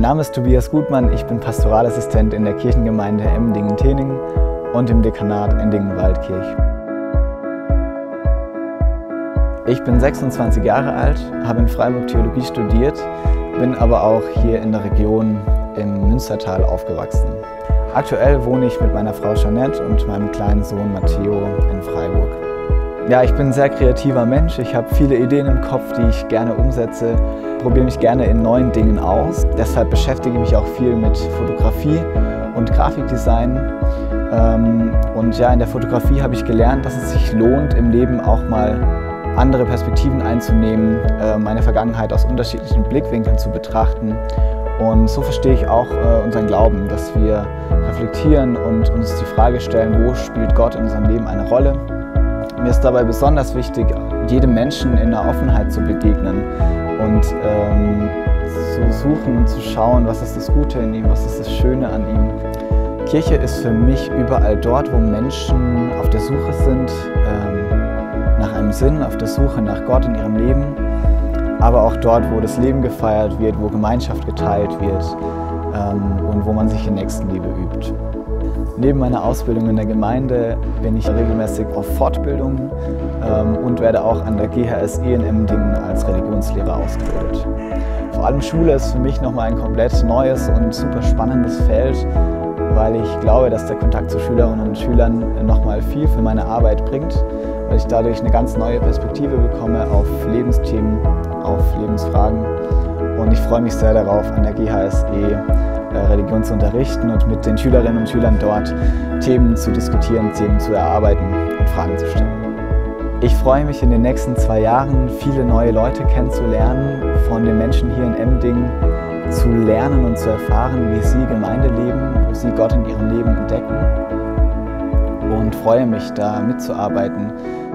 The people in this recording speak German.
Name ist Tobias Gutmann, ich bin Pastoralassistent in der Kirchengemeinde Emmendingen-Theningen und im Dekanat Endingen-Waldkirch. Ich bin 26 Jahre alt, habe in Freiburg Theologie studiert, bin aber auch hier in der Region im Münstertal aufgewachsen. Aktuell wohne ich mit meiner Frau Jeanette und meinem kleinen Sohn Matteo in Freiburg. Ja, ich bin ein sehr kreativer Mensch, ich habe viele Ideen im Kopf, die ich gerne umsetze, probiere mich gerne in neuen Dingen aus. Deshalb beschäftige ich mich auch viel mit Fotografie und Grafikdesign. Und ja, in der Fotografie habe ich gelernt, dass es sich lohnt, im Leben auch mal andere Perspektiven einzunehmen, meine Vergangenheit aus unterschiedlichen Blickwinkeln zu betrachten. Und so verstehe ich auch unseren Glauben, dass wir reflektieren und uns die Frage stellen, wo spielt Gott in unserem Leben eine Rolle. Mir ist dabei besonders wichtig, jedem Menschen in der Offenheit zu begegnen und zu suchen und zu schauen, was ist das Gute in ihm, was ist das Schöne an ihm. Kirche ist für mich überall dort, wo Menschen auf der Suche sind, nach einem Sinn, auf der Suche nach Gott in ihrem Leben, aber auch dort, wo das Leben gefeiert wird, wo Gemeinschaft geteilt wird und wo man sich in Nächstenliebe übt. Neben meiner Ausbildung in der Gemeinde bin ich regelmäßig auf Fortbildungen und werde auch an der GHSE in Emmendingen als Religionslehrer ausgebildet. Vor allem Schule ist für mich nochmal ein komplett neues und super spannendes Feld, weil ich glaube, dass der Kontakt zu Schülerinnen und Schülern nochmal viel für meine Arbeit bringt, weil ich dadurch eine ganz neue Perspektive bekomme auf Lebensthemen, auf Lebensfragen. Und ich freue mich sehr darauf, an der GHSE Religion zu unterrichten und mit den Schülerinnen und Schülern dort Themen zu diskutieren, Themen zu erarbeiten und Fragen zu stellen. Ich freue mich, in den nächsten 2 Jahren viele neue Leute kennenzulernen, von den Menschen hier in Emmendingen zu lernen und zu erfahren, wie sie Gemeinde leben, wo sie Gott in ihrem Leben entdecken, und freue mich, da mitzuarbeiten,